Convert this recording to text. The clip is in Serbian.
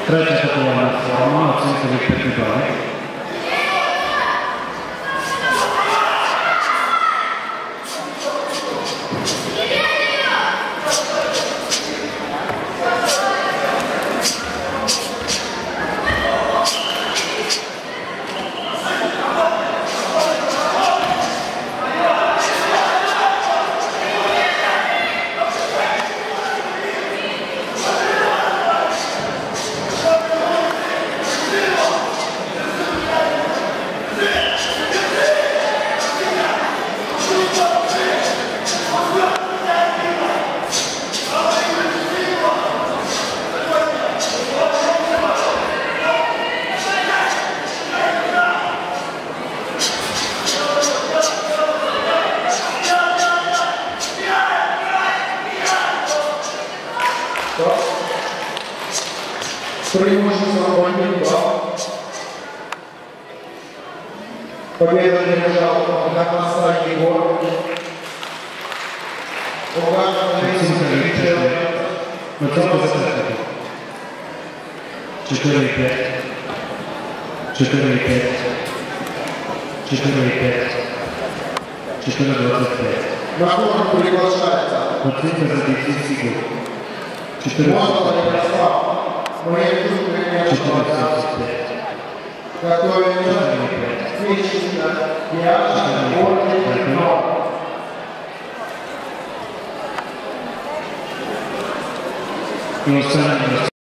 Третя категорія форма, оцінка від 5 балів. Преимущество Бонника. Победа держал на конце Егор. Угадал Оцінка за третю. 4,5. 4,5. 4,5. 4,25. на форму приглашается. Оцінка за 10 секунд. 4,5. Можно ли Ярослав? Мы не 4,75. готовимся. Встреча. Я город. І останнє.